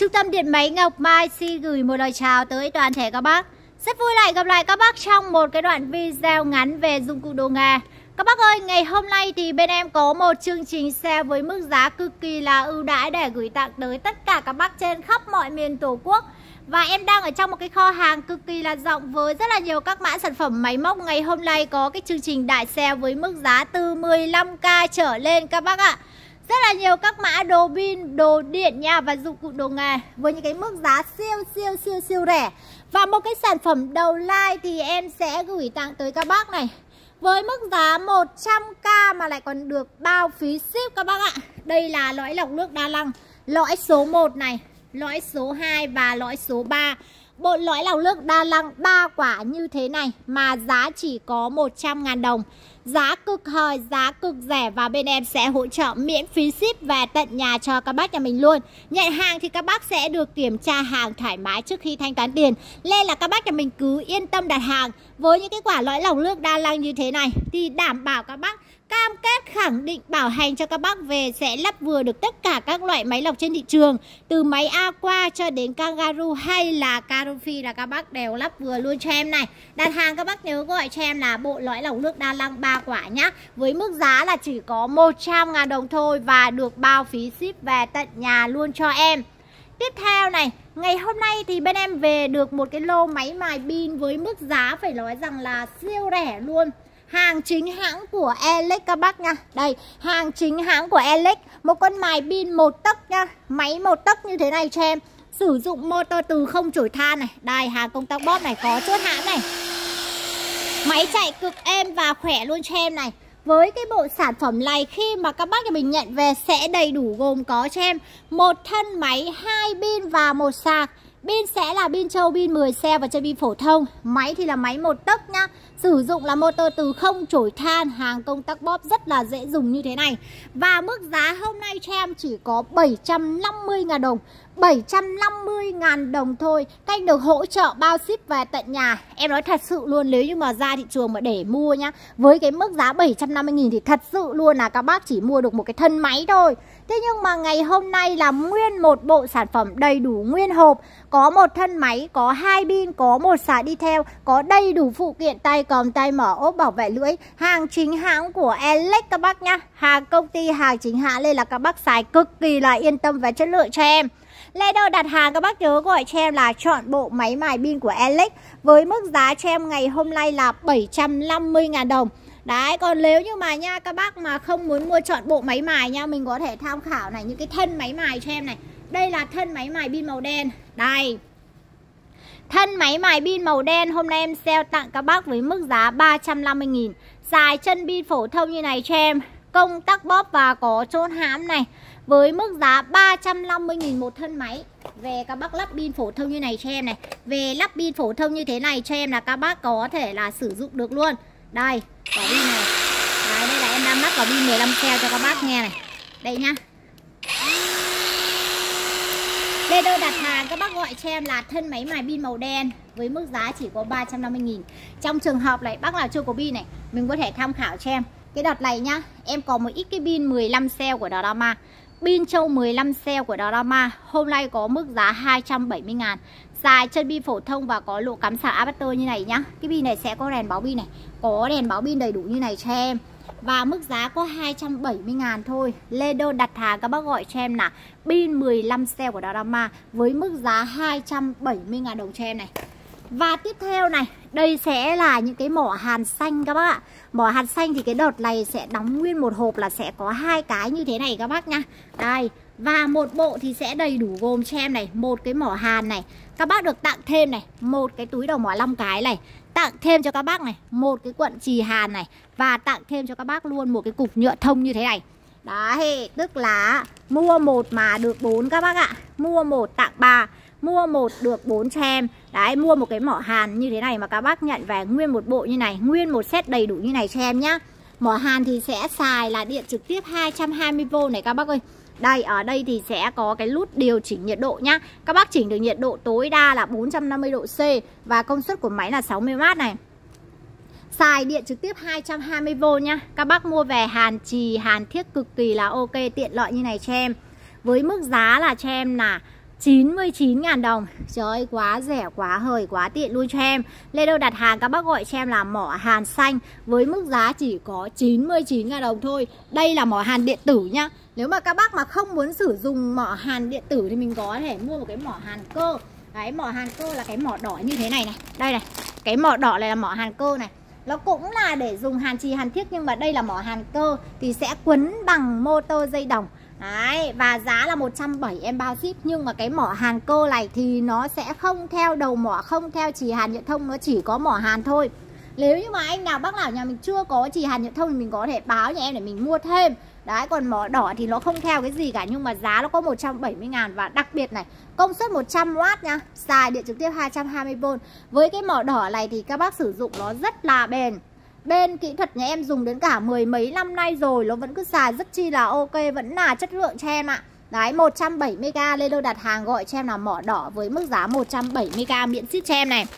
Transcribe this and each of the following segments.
Trung tâm Điện máy Ngọc Mai xin gửi một lời chào tới toàn thể các bác. Rất vui lại gặp lại các bác trong một cái đoạn video ngắn về dụng cụ đồ nghề. Các bác ơi, ngày hôm nay thì bên em có một chương trình sale với mức giá cực kỳ là ưu đãi để gửi tặng tới tất cả các bác trên khắp mọi miền Tổ quốc. Và em đang ở trong một cái kho hàng cực kỳ là rộng với rất là nhiều các mã sản phẩm máy móc. Ngày hôm nay có cái chương trình đại sale với mức giá từ 15k trở lên các bác ạ. Rất là nhiều các mã đồ pin, đồ điện nha và dụng cụ đồ nghề với những cái mức giá siêu rẻ. Và một cái sản phẩm đầu like thì em sẽ gửi tặng tới các bác này với mức giá 100k mà lại còn được bao phí ship các bác ạ. Đây là lõi lọc nước đa năng, lõi số 1 này, lõi số 2 và lõi số 3. Bộ lõi lọc nước đa năng 3 quả như thế này mà giá chỉ có 100.000 đồng. Giá cực hời, giá cực rẻ và bên em sẽ hỗ trợ miễn phí ship về tận nhà cho các bác nhà mình luôn. Nhận hàng thì các bác sẽ được kiểm tra hàng thoải mái trước khi thanh toán tiền. Nên là các bác nhà mình cứ yên tâm đặt hàng. Với những cái quả lõi lọc nước đa năng như thế này thì đảm bảo các bác cam kết khẳng định bảo hành cho các bác về sẽ lắp vừa được tất cả các loại máy lọc trên thị trường. Từ máy Aqua cho đến Kangaroo hay là Carofi là các bác đều lắp vừa luôn cho em này. Đặt hàng các bác nhớ gọi cho em là bộ lõi lọc nước đa năng 3 quả nhá. Với mức giá là chỉ có 100.000 đồng thôi và được bao phí ship về tận nhà luôn cho em. Tiếp theo này, ngày hôm nay thì bên em về được một cái lô máy mài pin với mức giá phải nói rằng là siêu rẻ luôn. Hàng chính hãng của Elex các bác nha. Đây, hàng chính hãng của Elex. Một con mài pin 1 tấc nha. Máy 1 tấc như thế này cho em. Sử dụng motor từ không chổi than này. Đây, hàng công tắc bóp này, có chốt hãng này. Máy chạy cực êm và khỏe luôn cho em này. Với cái bộ sản phẩm này khi mà các bác nhà mình nhận về sẽ đầy đủ gồm có cho em một thân máy, 2 pin và một sạc. Pin sẽ là pin trâu, pin 10 xe và chơi pin phổ thông. Máy thì là máy 1 tấc nhá. Sử dụng là motor từ không chổi than, hàng công tắc bóp rất là dễ dùng như thế này. Và mức giá hôm nay cho em chỉ có 750.000 đồng. 750.000 đồng thôi. Các anh được hỗ trợ bao ship về tận nhà. Em nói thật sự luôn, nếu như mà ra thị trường mà để mua nhá, với cái mức giá 750.000 thì thật sự luôn là các bác chỉ mua được một cái thân máy thôi. Thế nhưng mà ngày hôm nay là nguyên một bộ sản phẩm đầy đủ nguyên hộp. Có một thân máy, có 2 pin, có một sạc đi theo, có đầy đủ phụ kiện tay cầm, tay mở, ốp bảo vệ lưỡi. Hàng chính hãng của Elex các bác nhá. Hàng công ty, hàng chính hãng nên là các bác xài cực kỳ là yên tâm về chất lượng cho em. Leader đặt hàng các bác nhớ gọi cho em là chọn bộ máy mài pin của Elex với mức giá cho em ngày hôm nay là 750.000 đồng. Đấy, còn nếu như mà nha các bác mà không muốn mua chọn bộ máy mài nha, mình có thể tham khảo này, những cái thân máy mài cho em này. Đây là thân máy mài pin màu đen. Đây, thân máy mài pin màu đen hôm nay em sale tặng các bác với mức giá 350.000. Dài chân pin phổ thông như này cho em, công tắc bóp và có chốt hãm này. Với mức giá 350.000 một thân máy. Về các bác lắp pin phổ thông như này cho em này. Về lắp pin phổ thông như thế này cho em là các bác có thể là sử dụng được luôn. Đây, quả pin này. Đấy, đây là em đang lắp vào pin 15 cell cho các bác nghe này. Đây nhá. Đây đơn đặt hàng các bác gọi cho em là thân máy mài pin màu đen với mức giá chỉ có 350.000. Trong trường hợp này bác nào chưa có pin này, mình có thể tham khảo cho em. Cái đợt này nhá, em có một ít cái pin 15 cell của Drama. Pin trâu 15 cell của Drama hôm nay có mức giá 270.000. Dài chân pin phổ thông và có lỗ cắm sạc adapter như này nhá. Cái pin này sẽ có đèn báo pin này, có đèn báo pin đầy đủ như này cho em. Và mức giá có 270.000 thôi. Lên đơn đặt hàng các bác gọi cho em là pin 15 cell của Drama với mức giá 270.000 đồng cho em này. Và tiếp theo này, đây sẽ là những cái mỏ hàn xanh các bác ạ. Mỏ hàn xanh thì cái đợt này sẽ đóng nguyên một hộp là sẽ có 2 cái như thế này các bác nhá. Đây, và một bộ thì sẽ đầy đủ gồm cho em này, một cái mỏ hàn này. Các bác được tặng thêm này, một cái túi đầu mỏ 5 cái này. Tặng thêm cho các bác này, một cái cuộn chì hàn này. Và tặng thêm cho các bác luôn một cái cục nhựa thông như thế này. Đấy, tức là mua một mà được 4 các bác ạ. Mua một tặng 3, mua một được 4 cho em. Đấy, mua một cái mỏ hàn như thế này mà các bác nhận về nguyên một bộ như này, nguyên một set đầy đủ như này cho em nhá. Mỏ hàn thì sẽ xài là điện trực tiếp 220V này các bác ơi. Đây, ở đây thì sẽ có cái nút điều chỉnh nhiệt độ nhá. Các bác chỉnh được nhiệt độ tối đa là 450 độ C và công suất của máy là 60W này. Xài điện trực tiếp 220V nhá. Các bác mua về hàn chì, hàn thiết cực kỳ là ok, tiện lợi như này cho em. Với mức giá là cho em là 99.000 đồng. Trời ơi, quá rẻ, quá hời, quá tiện luôn cho em. Lên đâu đặt hàng các bác gọi cho em là mỏ hàn xanh với mức giá chỉ có 99.000 đồng thôi. Đây là mỏ hàn điện tử nhá. Nếu mà các bác mà không muốn sử dụng mỏ hàn điện tử thì mình có thể mua một cái mỏ hàn cơ. Đấy, mỏ hàn cơ là cái mỏ đỏ như thế này này. Đây này, cái mỏ đỏ này là mỏ hàn cơ này. Nó cũng là để dùng hàn chì hàn thiếc, nhưng mà đây là mỏ hàn cơ thì sẽ quấn bằng motor dây đồng. Đấy, và giá là 170 em bao ship. Nhưng mà cái mỏ hàn cơ này thì nó sẽ không theo đầu mỏ, không theo chì hàn nhựa thông, nó chỉ có mỏ hàn thôi. Nếu như mà anh nào bác nào nhà mình chưa có chì hàn nhựa thông thì mình có thể báo nhà em để mình mua thêm. Đấy, còn mỏ đỏ thì nó không theo cái gì cả, nhưng mà giá nó có 170.000. Và đặc biệt này, công suất 100W nha, xài điện trực tiếp 220V. Với cái mỏ đỏ này thì các bác sử dụng nó rất là bền. Bên kỹ thuật nhà em dùng đến cả 10 mấy năm nay rồi, nó vẫn cứ xài rất chi là ok, vẫn là chất lượng cho em ạ. Đấy, 170k. Lên đâu đặt hàng gọi cho em là mỏ đỏ với mức giá 170k miễn ship cho em này.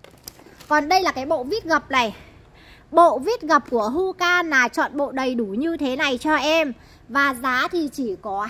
Còn đây là cái bộ vít gập này. Bộ vít gập của Hukan là chọn bộ đầy đủ như thế này cho em. Và giá thì chỉ có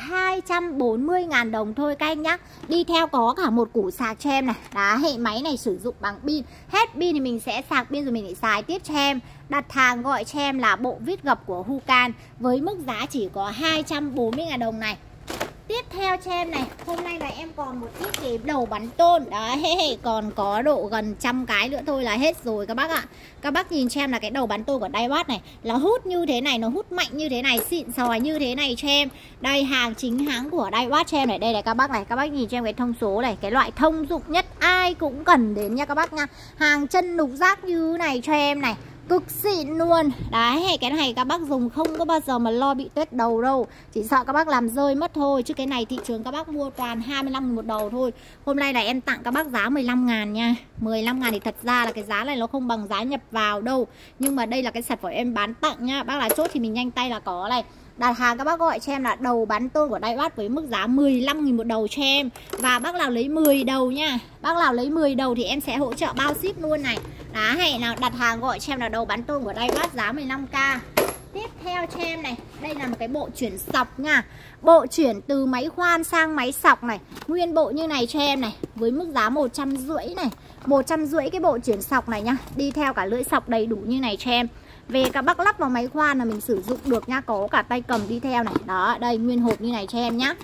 240.000 đồng thôi các anh nhá. Đi theo có cả một củ sạc cho em này. Đó, hệ máy này sử dụng bằng pin. Hết pin thì mình sẽ sạc pin rồi mình lại xài tiếp cho em. Đặt hàng gọi cho em là bộ vít gập của Hukan với mức giá chỉ có 240.000 đồng này. Tiếp theo cho em này, hôm nay là em còn một ít cái đầu bắn tôn. Đấy, còn có độ gần 100 cái nữa thôi là hết rồi các bác ạ. Các bác nhìn cho em là cái đầu bắn tôn của Daiwa này. Nó hút như thế này, nó hút mạnh như thế này, xịn sòi như thế này cho em. Đây, hàng chính hãng của Daiwa cho em này. Đây này các bác này, các bác nhìn cho em cái thông số này. Cái loại thông dụng nhất ai cũng cần đến nha các bác nha. Hàng chân lục giác như này cho em này, cực xịn luôn. Đấy, cái này các bác dùng không có bao giờ mà lo bị tuét đầu đâu. Chỉ sợ các bác làm rơi mất thôi. Chứ cái này thị trường các bác mua toàn 25.000 một đầu thôi. Hôm nay là em tặng các bác giá 15.000 nha. 15.000 thì thật ra là cái giá này nó không bằng giá nhập vào đâu. Nhưng mà đây là cái sản phẩm em bán tặng nha. Bác là chốt thì mình nhanh tay là có này. Đặt hàng các bác gọi cho em là đầu bắn tôn của Daiwa với mức giá 15.000 một đầu cho em. Và bác nào lấy 10 đầu nha. Bác nào lấy 10 đầu thì em sẽ hỗ trợ bao ship luôn này. Đó, hay nào đặt hàng gọi cho em là đầu bắn tôn của Daiwa giá 15k. Tiếp theo cho em này, đây là một cái bộ chuyển sọc nha. Bộ chuyển từ máy khoan sang máy sọc này, nguyên bộ như này cho em này, với mức giá 150 này. 150 cái bộ chuyển sọc này nhá. Đi theo cả lưỡi sọc đầy đủ như này cho em. Về các bác lắp vào máy khoan là mình sử dụng được nha, có cả tay cầm đi theo này. Đó, đây nguyên hộp như này cho em nhá.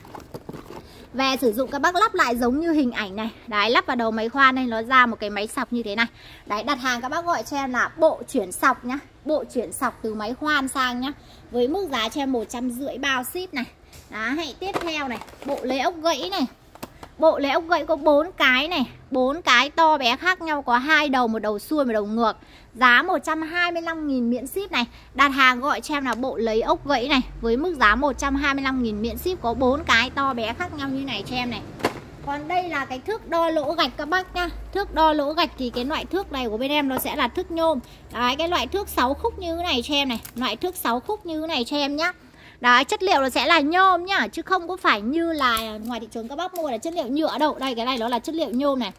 Về sử dụng các bác lắp lại giống như hình ảnh này. Đấy, lắp vào đầu máy khoan này nó ra một cái máy sọc như thế này. Đấy, đặt hàng các bác gọi cho em là bộ chuyển sọc nhá. Bộ chuyển sọc từ máy khoan sang nhá. Với mức giá cho em 150 bao ship này. Đấy, tiếp theo này, bộ lấy ốc gãy này. Bộ lấy ốc gãy có 4 cái này, 4 cái to bé khác nhau, có 2 đầu, một đầu xuôi, một đầu ngược. Giá 125.000 miễn ship này. Đặt hàng gọi cho em là bộ lấy ốc gãy này với mức giá 125.000 miễn ship, có 4 cái to bé khác nhau như này cho em này. Còn đây là cái thước đo lỗ gạch các bác nhá. Thước đo lỗ gạch thì cái loại thước này của bên em nó sẽ là thước nhôm. Đấy, cái loại thước 6 khúc như thế này cho em này. Loại thước 6 khúc như thế này cho em nhá. Đấy, chất liệu nó sẽ là nhôm nhá, chứ không có phải như là ngoài thị trường các bác mua là chất liệu nhựa đâu. Đây, cái này nó là chất liệu nhôm này.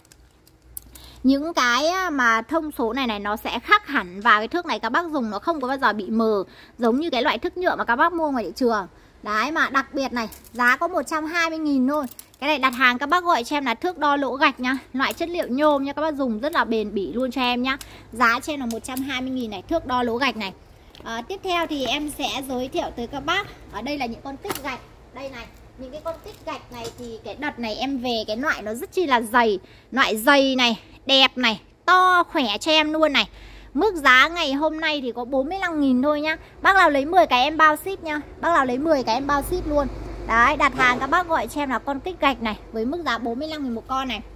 Những cái mà thông số này này nó sẽ khác hẳn. Và cái thước này các bác dùng nó không có bao giờ bị mờ, giống như cái loại thước nhựa mà các bác mua ngoài thị trường. Đấy, mà đặc biệt này, giá có 120.000 thôi. Cái này đặt hàng các bác gọi cho em là thước đo lỗ gạch nhá. Loại chất liệu nhôm nha, các bác dùng rất là bền bỉ luôn cho em nhá. Giá cho em là 120.000 này, thước đo lỗ gạch này. Tiếp theo thì em sẽ giới thiệu tới các bác. Ở đây là những con tích gạch. Đây này, những cái con tích gạch này thì cái đợt này em về cái loại nó rất chi là dày. Loại dày này, đẹp này, to khỏe cho em luôn này. Mức giá ngày hôm nay thì có 45.000 thôi nhá. Bác nào lấy 10 cái em bao ship nhá. Bác nào lấy 10 cái em bao ship luôn. Đấy, đặt hàng các bác gọi cho em là con kích gạch này với mức giá 45.000 một con này.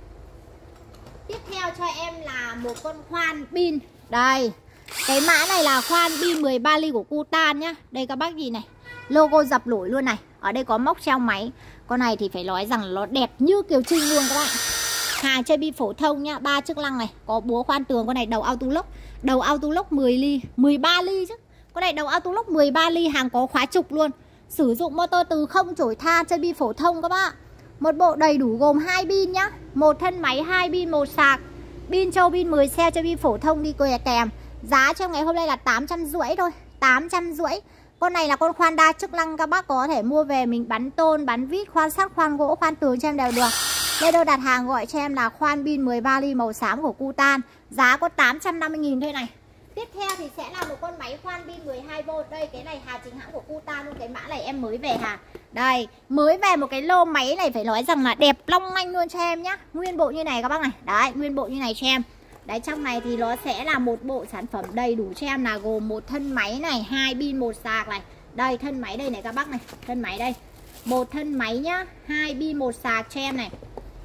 Tiếp theo cho em là một con khoan pin. Đây, cái mã này là khoan pin 13 ly của Kutan nhá. Đây các bác nhìn này, logo dập nổi luôn này. Ở đây có móc treo máy. Con này thì phải nói rằng nó đẹp như Kiều Trinh luôn các bạn. Hàng chơi pin phổ thông nhá, 3 chức năng này, có búa khoan tường. Con này đầu auto lock. Đầu auto lock 10 ly, 13 ly chứ. Con này đầu auto lock 13 ly, hàng có khóa trục luôn. Sử dụng motor từ không chổi tha, chơi pin phổ thông các bác. Một bộ đầy đủ gồm 2 pin nhá, một thân máy, 2 pin, một sạc. Pin châu pin 10 xe, chơi pin phổ thông đi kèm. Giá trong ngày hôm nay là 850 thôi, 850. Con này là con khoan đa chức năng, các bác có thể mua về mình bắn tôn, bắn vít, khoan sắt, khoan gỗ, khoan tường cho em đều được. Lên đơn đặt hàng gọi cho em là khoan pin 13 ly màu xám của Kutan. Giá có 850.000 thôi này. Tiếp theo thì sẽ là một con máy khoan pin 12V. Đây cái này hàng chính hãng của Kutan luôn. Cái mã này em mới về hàng. Đây, mới về một cái lô máy này phải nói rằng là đẹp long lanh luôn cho em nhá. Nguyên bộ như này các bác này. Đấy, nguyên bộ như này cho em. Đấy, trong này thì nó sẽ là một bộ sản phẩm đầy đủ cho em là gồm một thân máy này, 2 pin 1 sạc này. Đây, thân máy đây này các bác này. Thân máy đây. Một thân máy nhá, 2 pin 1 sạc cho em này.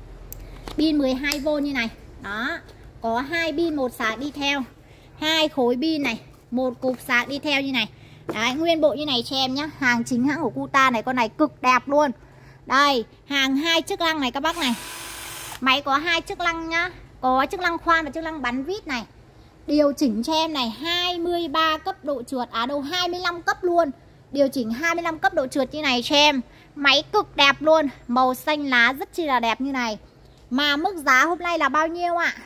Pin 12V như này. Đó, có 2 pin 1 sạc đi theo, 2 khối pin này, một cục sạc đi theo như này. Đấy, nguyên bộ như này cho em nhá. Hàng chính hãng của Kutan này, con này cực đẹp luôn. Đây, hàng 2 chức năng này các bác này. Máy có 2 chức năng nhá. Có chức năng khoan và chức năng bắn vít này. Điều chỉnh cho em này 23 cấp độ trượt, đâu 25 cấp luôn. Điều chỉnh 25 cấp độ trượt như này cho em. Máy cực đẹp luôn, màu xanh lá rất chi là đẹp như này. Mà mức giá hôm nay là bao nhiêu ạ?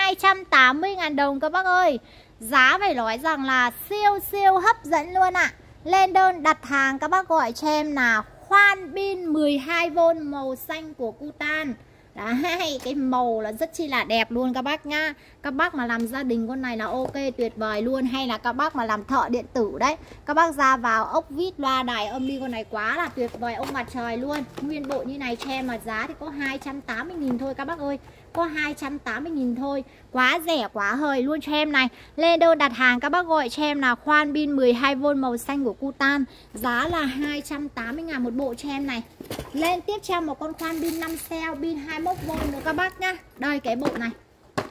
280.000 đồng các bác ơi. Giá phải nói rằng là siêu hấp dẫn luôn ạ. Lên đơn đặt hàng các bác gọi cho em là khoan pin 12V màu xanh của Kutan. Đấy, cái màu là rất chi là đẹp luôn các bác nhá. Các bác mà làm gia đình con này là ok, tuyệt vời luôn. Hay là các bác mà làm thợ điện tử đấy, các bác ra vào ốc vít loa đài âm đi, con này quá là tuyệt vời, ông mặt trời luôn. Nguyên bộ như này cho em mà giá thì có 280.000 thôi các bác ơi. Có 280.000 thôi. Quá rẻ quá hời luôn cho em này. Lên đơn đặt hàng các bác gọi cho em là khoan pin 12V màu xanh của Kutan. Giá là 280.000 một bộ cho em này. Lên tiếp cho em một con khoan pin 5 cell, pin 21V nữa các bác nhá. Đây cái bộ này.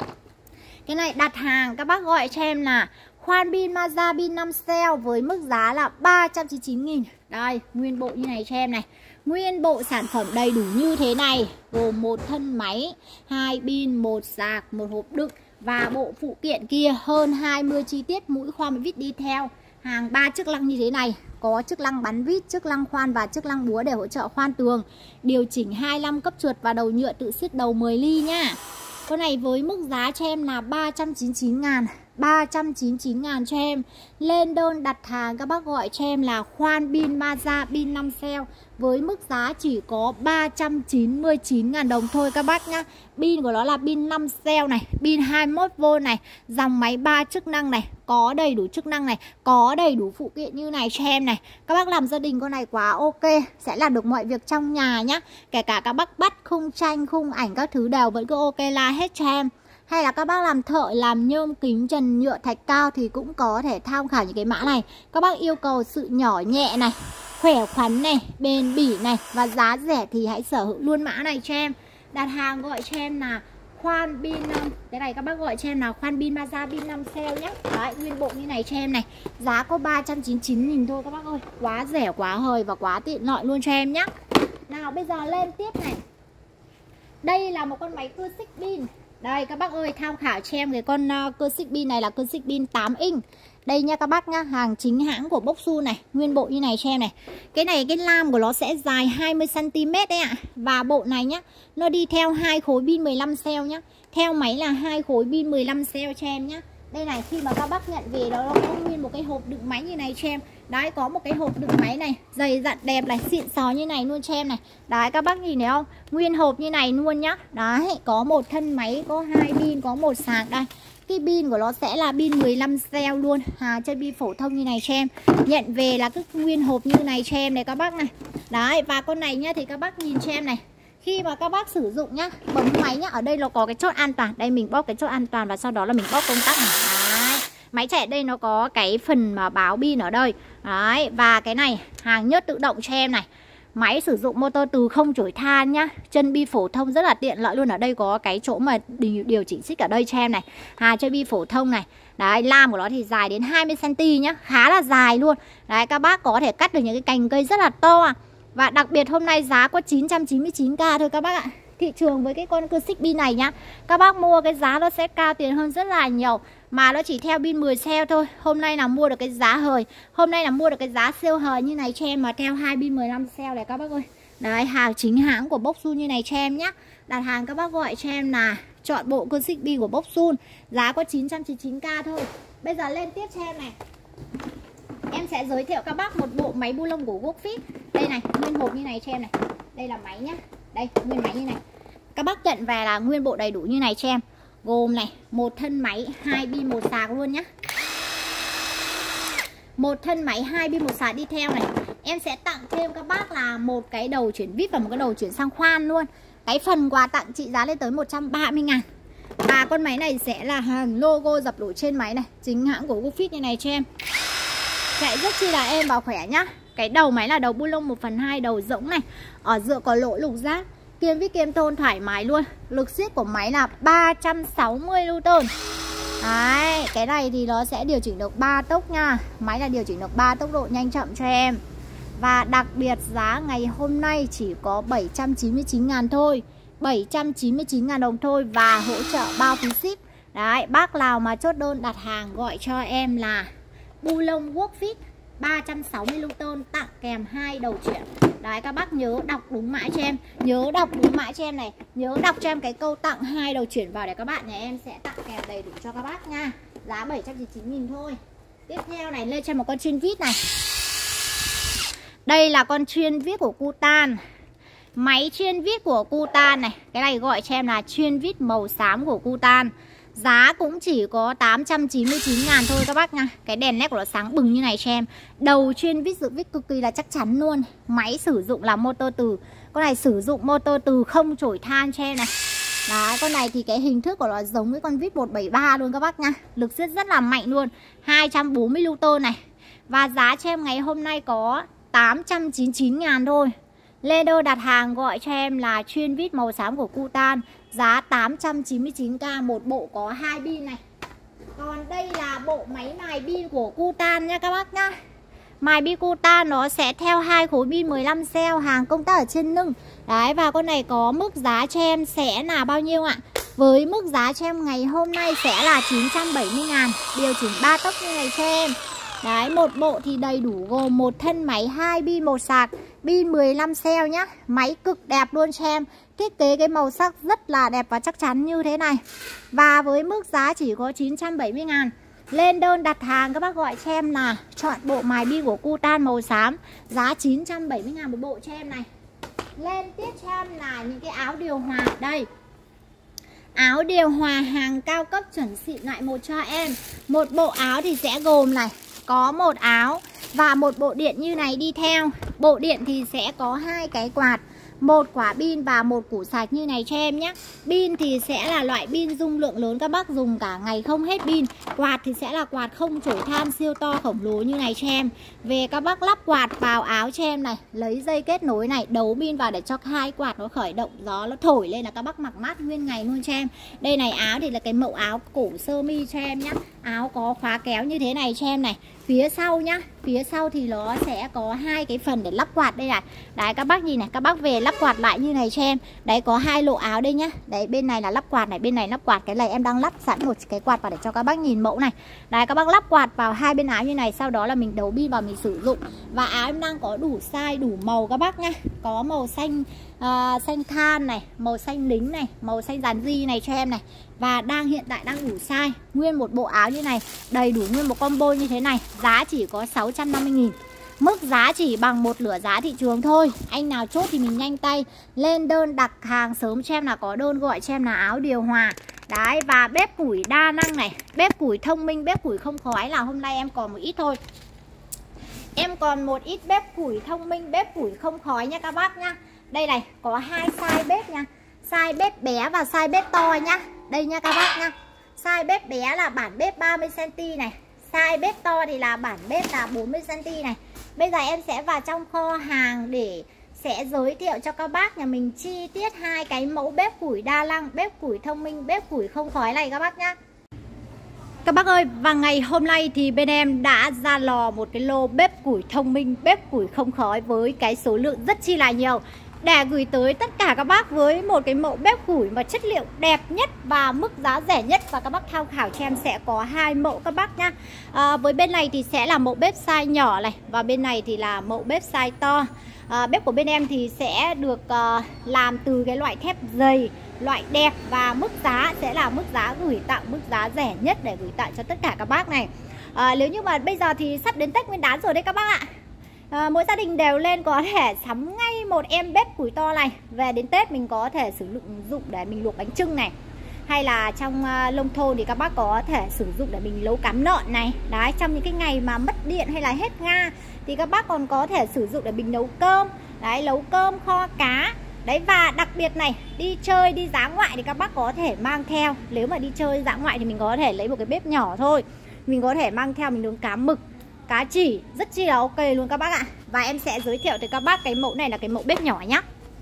Cái này đặt hàng các bác gọi cho em là khoan pin Mazda pin 5 cell với mức giá là 399.000. Đây, nguyên bộ như này cho em này. Nguyên bộ sản phẩm đầy đủ như thế này, gồm một thân máy, 2 pin, 1 sạc, một hộp đựng và bộ phụ kiện kia hơn 20 chi tiết, mũi khoan vít đi theo. Hàng 3 chức năng như thế này, có chức năng bắn vít, chức năng khoan và chức năng búa để hỗ trợ khoan tường. Điều chỉnh 25 cấp trượt và đầu nhựa tự siết đầu 10 ly nha. Con này với mức giá cho em là 399.000. 399.000 cho em. Lên đơn đặt hàng các bác gọi cho em là khoan pin Mazda pin 5 cell với mức giá chỉ có 399.000 đồng thôi các bác nhá. Pin của nó là pin 5 cell này, pin 21V này, dòng máy 3 chức năng này, có đầy đủ chức năng này, có đầy đủ phụ kiện như này cho em này. Các bác làm gia đình con này quá ok, sẽ làm được mọi việc trong nhà nhá. Kể cả các bác bắt khung tranh, khung ảnh các thứ đều vẫn cứ ok la hết cho em. Hay là các bác làm thợ, làm nhôm, kính, trần, nhựa, thạch cao thì cũng có thể tham khảo những cái mã này. Các bác yêu cầu sự nhỏ nhẹ này, khỏe khoắn này, bền bỉ này và giá rẻ thì hãy sở hữu luôn mã này cho em. Đặt hàng gọi cho em là khoan pin, cái này các bác gọi cho em là khoan pin Mazda pin 5 cell nhé. Đấy, nguyên bộ như này cho em này. Giá có 399.000 thôi các bác ơi. Quá rẻ, quá hời và quá tiện lợi luôn cho em nhé. Nào bây giờ lên tiếp này. Đây là một con máy cưa xích pin. Đây các bác ơi, tham khảo cho em cái con cơ xích pin này là cơ xích pin 8 inch. Đây nha các bác nhá, hàng chính hãng của Boxu này, nguyên bộ như này cho em này. Cái này cái lam của nó sẽ dài 20 cm đấy ạ. Và bộ này nhá, nó đi theo 2 khối pin 15 cell nhá. Theo máy là 2 khối pin 15 cell cho em nhá. Đây này, khi mà các bác nhận về đó nó có nguyên một cái hộp đựng máy như này cho em. Đấy, có một cái hộp đựng máy này, dày dặn đẹp này, xịn sò như này luôn cho em này. Đấy, các bác nhìn thấy không? Nguyên hộp như này luôn nhá. Đấy, có một thân máy, có 2 pin, có một sạc đây. Cái pin của nó sẽ là pin 15 cell luôn. Chơi pin phổ thông như này cho em. Nhận về là cái nguyên hộp như này cho em này các bác này. Đấy, và con này nhá thì các bác nhìn cho em này. Khi mà các bác sử dụng nhá, bấm máy nhá, ở đây nó có cái chốt an toàn. Đây mình bóp cái chốt an toàn và sau đó là mình bóp công tắc này. Đấy. Máy chạy đây nó có cái phần mà báo pin ở đây. Đấy, và cái này hàng nhớt tự động cho em này. Máy sử dụng motor từ không chổi than nhá. Chân bi phổ thông rất là tiện lợi luôn. Ở đây có cái chỗ mà điều chỉnh xích ở đây cho em này. Chân bi phổ thông này. Đấy, lam của nó thì dài đến 20 cm nhá, khá là dài luôn. Đấy, các bác có thể cắt được những cái cành cây rất là to. Và đặc biệt hôm nay giá có 999k thôi các bác ạ. Thị trường với cái con cơ xích pin này nhá, các bác mua cái giá nó sẽ cao tiền hơn rất là nhiều. Mà nó chỉ theo pin 10 cell thôi. Hôm nay là mua được cái giá hời. Hôm nay là mua được cái giá siêu hời như này cho em mà theo 2 pin 15 cell này các bác ơi. Đấy, hàng chính hãng của Boxu như này cho em nhá. Đặt hàng các bác gọi cho em là chọn bộ cơ xích pin của Boxu. Giá có 999k thôi. Bây giờ lên tiếp cho em này. Em sẽ giới thiệu các bác một bộ máy bu lông của Workfit. Đây này, nguyên hộp như này cho em này. Đây là máy nhá. Đây, nguyên máy như này. Các bác nhận về là nguyên bộ đầy đủ như này cho em. Gồm này, một thân máy, 2 pin, 1 sạc luôn nhá. Một thân máy, 2 pin, 1 sạc đi theo này. Em sẽ tặng thêm các bác là một cái đầu chuyển vít và một cái đầu chuyển sang khoan luôn. Cái phần quà tặng trị giá lên tới 130.000. Và con máy này sẽ là hàng logo dập nổi trên máy này, chính hãng của Gofit như này cho em. Chạy rất chi là êm và khỏe nhá. Cái đầu máy là đầu bu lông 1/2 đầu rỗng này. Ở giữa có lỗ lục giác. Kiềm vít kiềm tôn thoải mái luôn. Lực siết của máy là 360 Newton. Đấy, cái này thì nó sẽ điều chỉnh được 3 tốc nha. Máy là điều chỉnh được 3 tốc độ nhanh chậm cho em. Và đặc biệt giá ngày hôm nay chỉ có 799.000 thôi. 799.000 đồng thôi. Và hỗ trợ bao phí ship. Đấy, bác nào mà chốt đơn đặt hàng gọi cho em là bu lông Gofit 360 Newton tặng kèm 2 đầu chuyển. Đấy, các bác nhớ đọc đúng mã cho em. Nhớ đọc đúng mã cho em này. Nhớ đọc cho em cái câu tặng 2 đầu chuyển vào để các bạn nhà em sẽ tặng kèm đầy đủ cho các bác nha. Giá 799.000 thôi. Tiếp theo này, lên cho một con chuyên vít này. Đây là con chuyên vít của Kutan. Máy chuyên vít của Kutan này. Cái này gọi cho em là chuyên vít màu xám của Kutan. Giá cũng chỉ có 899.000 thôi các bác nha. Cái đèn led của nó sáng bừng như này cho em. Đầu chuyên vít dự vít cực kỳ là chắc chắn luôn. Máy sử dụng là motor từ. Con này sử dụng motor từ không chổi than cho em này. Đấy, con này thì cái hình thức của nó giống với con vít 173 luôn các bác nha. Lực siết rất là mạnh luôn. 240 Newton này. Và giá cho em ngày hôm nay có 899.000 thôi. Lên đơn đặt hàng gọi cho em là chuyên vít màu xám của Kutan. Giá 899k, một bộ có 2 pin này. Còn đây là bộ máy mài pin của Kutan nha các bác nhá. Mài pin Kutan nó sẽ theo 2 khối pin 15 cell, hàng công tắc ở trên lưng. Đấy, và con này có mức giá cho em sẽ là bao nhiêu ạ? Với mức giá cho em ngày hôm nay sẽ là 970.000. Điều chỉnh 3 tốc như này cho em. Đấy, một bộ thì đầy đủ gồm một thân máy, 2 pin, 1 sạc, pin 15 cell nhá. Máy cực đẹp luôn cho em. Thiết kế cái màu sắc rất là đẹp và chắc chắn như thế này. Và với mức giá chỉ có 970.000. Lên đơn đặt hàng các bác gọi cho em là chọn bộ mài pin của Kutan màu xám. Giá 970.000 một bộ cho em này. Lên tiếp cho em là những cái áo điều hòa. Đây, áo điều hòa hàng cao cấp chuẩn xịn loại một cho em. Một bộ áo thì sẽ gồm này, có một áo và một bộ điện như này đi theo. Bộ điện thì sẽ có 2 cái quạt, một quả pin và một củ sạc như này cho em nhé. Pin thì sẽ là loại pin dung lượng lớn, các bác dùng cả ngày không hết pin. Quạt thì sẽ là quạt không chổi than siêu to khổng lồ như này cho em. Về các bác lắp quạt vào áo cho em này, lấy dây kết nối này, đấu pin vào để cho 2 quạt nó khởi động, gió nó thổi lên là các bác mặc mát nguyên ngày luôn cho em. Đây này, áo thì là cái mẫu áo cổ sơ mi cho em nhé. Áo có khóa kéo như thế này cho em này. Phía sau nhá, phía sau thì nó sẽ có 2 cái phần để lắp quạt đây này. Đấy, các bác nhìn này, các bác về lắp quạt lại như này cho em. Đấy, có 2 lỗ áo đây nhá. Đấy, bên này là lắp quạt này, bên này lắp quạt. Cái này em đang lắp sẵn một cái quạt vào để cho các bác nhìn mẫu này. Đấy, các bác lắp quạt vào 2 bên áo như này. Sau đó là mình đấu pin vào mình sử dụng. Và áo em đang có đủ size, đủ màu các bác nhá. Có màu xanh xanh than này, màu xanh lính này, màu xanh dàn di này cho em này. Và hiện tại đang đủ size. Nguyên một bộ áo như này, đầy đủ nguyên một combo như thế này. Giá chỉ có 650.000. Mức giá chỉ bằng 1/2 giá thị trường thôi. Anh nào chốt thì mình nhanh tay lên đơn đặt hàng sớm cho em, là có đơn gọi cho em là áo điều hòa. Đấy, và bếp củi đa năng này, bếp củi thông minh, bếp củi không khói là hôm nay em còn một ít thôi. Em còn một ít bếp củi thông minh, bếp củi không khói nha các bác nhá. Đây này, có 2 size bếp nha. Size bếp bé và size bếp to nhá. Đây nha các bác nha. Size bếp bé là bản bếp 30cm này. Size bếp to thì là bản bếp là 40cm này. Bây giờ em sẽ vào trong kho hàng để sẽ giới thiệu cho các bác nhà mình chi tiết 2 cái mẫu bếp củi đa năng, bếp củi thông minh, bếp củi không khói này các bác nhá. Các bác ơi, và ngày hôm nay thì bên em đã ra lò một cái lô bếp củi thông minh, bếp củi không khói với cái số lượng rất chi là nhiều, để gửi tới tất cả các bác với một cái mẫu bếp củi mà chất liệu đẹp nhất và mức giá rẻ nhất. Và các bác tham khảo cho em sẽ có 2 mẫu các bác nhá. Với bên này thì sẽ là mẫu bếp size nhỏ này, và bên này thì là mẫu bếp size to. Bếp của bên em thì sẽ được làm từ cái loại thép dày, loại đẹp, và mức giá sẽ là mức giá gửi tặng, mức giá rẻ nhất để gửi tặng cho tất cả các bác này. Nếu như mà bây giờ thì sắp đến Tết Nguyên đán rồi đấy các bác ạ. Mỗi gia đình đều lên có thể sắm ngay một em bếp củi to này về đến Tết mình có thể sử dụng để mình luộc bánh chưng này, hay là trong nông thôn thì các bác có thể sử dụng để mình nấu cám lợn này. Đấy, trong những cái ngày mà mất điện hay là hết ga thì các bác còn có thể sử dụng để mình nấu cơm. Đấy, nấu cơm, kho cá. Đấy, và đặc biệt này, đi chơi, đi dã ngoại thì các bác có thể mang theo. Nếu mà đi chơi dã ngoại thì mình có thể lấy một cái bếp nhỏ thôi. Mình có thể mang theo mình nướng cá mực, cá chỉ, rất chi là ok luôn các bác ạ. Và em sẽ giới thiệu tới các bác cái mẫu này là cái mẫu bếp nhỏ nhá.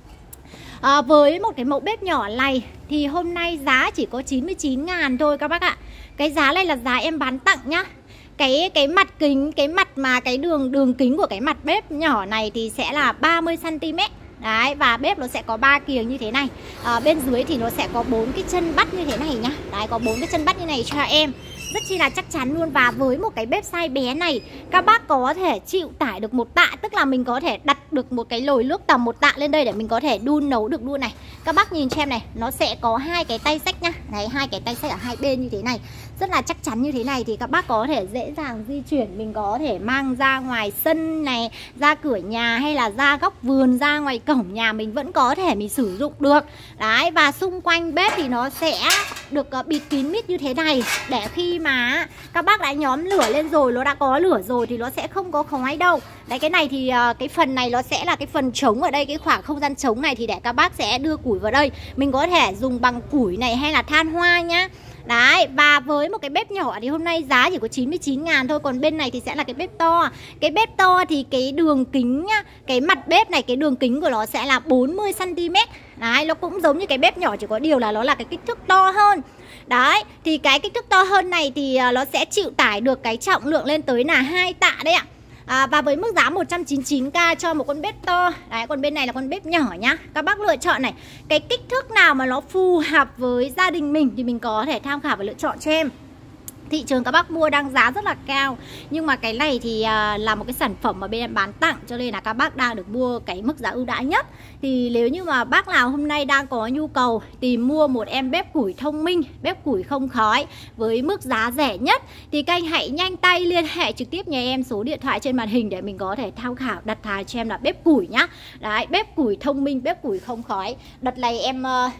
Với một cái mẫu bếp nhỏ này thì hôm nay giá chỉ có 99.000 thôi các bác ạ. Cái giá này là giá em bán tặng nhá. Cái mặt kính, cái mặt mà cái đường kính của cái mặt bếp nhỏ này thì sẽ là 30 cm. Đấy, và bếp nó sẽ có 3 kiềng như thế này. Bên dưới thì nó sẽ có 4 cái chân bắt như thế này nhá. Đấy, có 4 cái chân bắt như này cho em. Rất chi là chắc chắn luôn. Và với một cái bếp size bé này, các bác có thể chịu tải được 1 tạ. Tức là mình có thể đặt được một cái nồi nước tầm 1 tạ lên đây để mình có thể đun nấu được luôn này. Các bác nhìn cho em này, nó sẽ có 2 cái tay xách nhá. Đấy, 2 cái tay xách ở hai bên như thế này. Rất là chắc chắn như thế này thì các bác có thể dễ dàng di chuyển. Mình có thể mang ra ngoài sân này, ra cửa nhà hay là ra góc vườn, ra ngoài cổng nhà mình vẫn có thể mình sử dụng được. Đấy, và xung quanh bếp thì nó sẽ được bịt kín mít như thế này, để khi mà các bác đã nhóm lửa lên rồi, nó đã có lửa rồi thì nó sẽ không có khói đâu. Đấy, cái này thì cái phần này nó sẽ là cái phần trống ở đây, cái khoảng không gian trống này thì để các bác sẽ đưa củi vào đây. Mình có thể dùng bằng củi này hay là than hoa nhá. Đấy, và với một cái bếp nhỏ thì hôm nay giá chỉ có 99.000 thôi. Còn bên này thì sẽ là cái bếp to. Cái bếp to thì cái đường kính nhá, cái mặt bếp này, cái đường kính của nó sẽ là 40 cm. Đấy, nó cũng giống như cái bếp nhỏ, chỉ có điều là nó là cái kích thước to hơn. Đấy, thì cái kích thước to hơn này thì nó sẽ chịu tải được cái trọng lượng lên tới là 2 tạ đấy ạ. Và với mức giá 199k cho một con bếp to. Đấy, còn bên này là con bếp nhỏ nhá. Các bác lựa chọn này, cái kích thước nào mà nó phù hợp với gia đình mình thì mình có thể tham khảo và lựa chọn cho em. Thị trường các bác mua đang giá rất là cao, nhưng mà cái này thì là một cái sản phẩm mà bên em bán tặng, cho nên là các bác đang được mua cái mức giá ưu đãi nhất. Thì nếu như mà bác nào hôm nay đang có nhu cầu tìm mua một em bếp củi thông minh, bếp củi không khói với mức giá rẻ nhất thì các anh hãy nhanh tay liên hệ trực tiếp nhà em, số điện thoại trên màn hình để mình có thể tham khảo đặt hàng cho em là bếp củi nhá. Đấy, bếp củi thông minh, bếp củi không khói. Đợt này em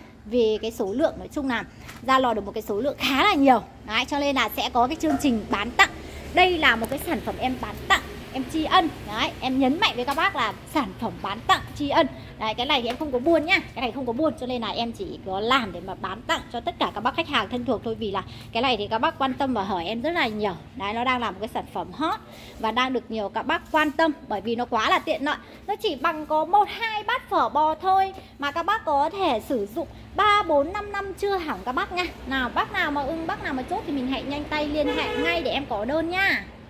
vì cái số lượng nói chung là ra lò được một cái số lượng khá là nhiều. Đấy, cho nên là sẽ có cái chương trình bán tặng. Đây là một cái sản phẩm em bán tặng, em tri ân. Đấy, em nhấn mạnh với các bác là sản phẩm bán tặng tri ân. Đấy, cái này thì em không có buôn nhá. Cái này không có buôn, cho nên là em chỉ có làm để mà bán tặng cho tất cả các bác khách hàng thân thuộc thôi. Vì là cái này thì các bác quan tâm và hỏi em rất là nhiều. Đấy, nó đang là một cái sản phẩm hot và đang được nhiều các bác quan tâm, bởi vì nó quá là tiện lợi. Nó chỉ bằng có 1-2 bát phở bò thôi mà các bác có thể sử dụng 3, 4, 5 năm chưa hỏng các bác nha. Nào, bác nào mà ưng, bác nào mà chốt thì mình hãy nhanh tay liên hệ ngay để em có đơn nha.